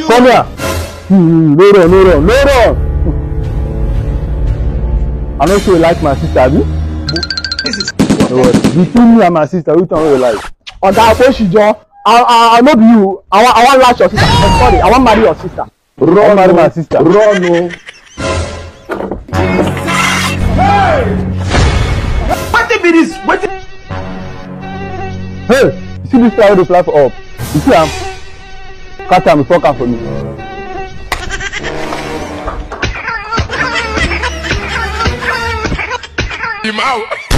Come here. No run. I know you like my sister, have you? Between me and my sister, which one you like? Oga Akoshijo, I know you. I want latch your sister. I'm sorry, I want marry your sister. Run, marry my sister. Run, no. Hey! What be this? What? Hey, you see this fly wey dey fly for up? You see am? Catch am before come for me. Him out.